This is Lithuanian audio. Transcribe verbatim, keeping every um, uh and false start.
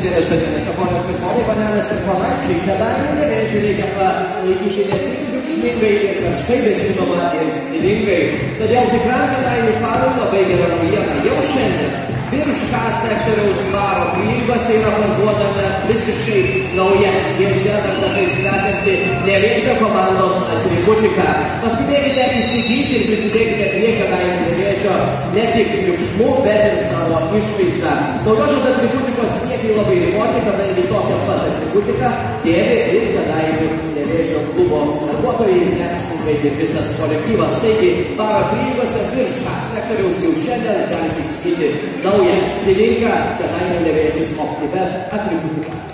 suinteresuotiems ponios ir ponai, panelės ir ponaičiai, kadangi Nevėžiui reikia palaikyti ne tik triukšmingai ir karštai, bet žinoma ir stilingai. Todėl tikram Kėdainių fanui labai gera naujiena. Jau šiandien virš K sektoriaus baro prieigose yra parduodama visiškai nauja šviežia, dar dažnai kvepianti Nevėžio komandos atributika. Paskubėkite įsigyti ir prisidėkite prie Kėdainių Nevėžio ne tik triukšmų, bet ir savo išvaizdą. Naujosios atributikos kiekiai labai riboti, kadangi tokią pat atributiką dėvi ir Kėdainių Nevėžio klubo darbuotojai, krepšininkai ir visas kolektyvas. Taigi, baro prieigose virš K sektoriaus jau šiandien galite įsigyti naują stilingą Kėdainių Nevėžis OptiBet atributiką.